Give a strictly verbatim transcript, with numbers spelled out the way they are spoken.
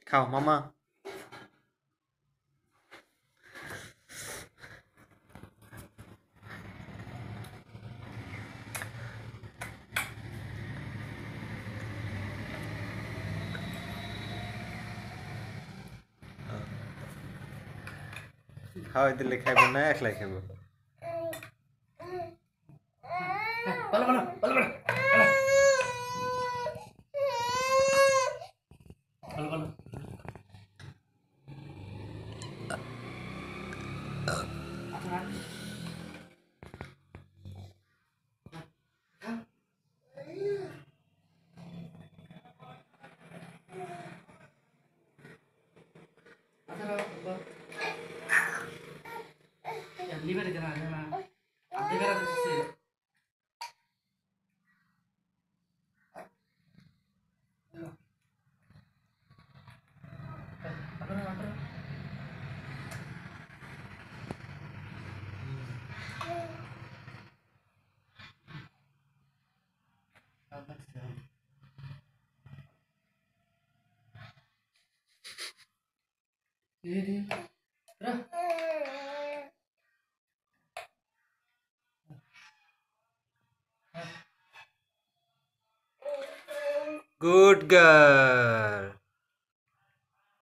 खाओ मामा। खाओ इधर खाइबो ना एकला खाइबो। बल बल बल बल बल बल liver kena kena liver ada sih apa apa ini terus Good girl.